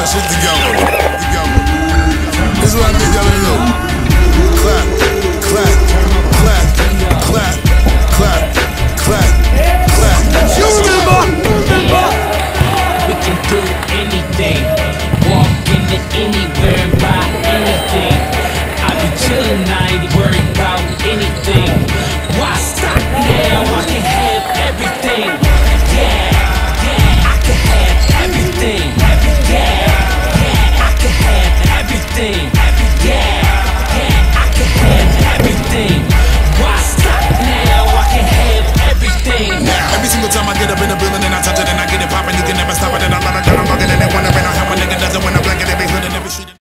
that shit together. This is what I need y'all to do. Clap, clap, clap, clap, clap, clap, clap. You remember? We can do anything. Walk into anywhere and buy anything. I be chillin', I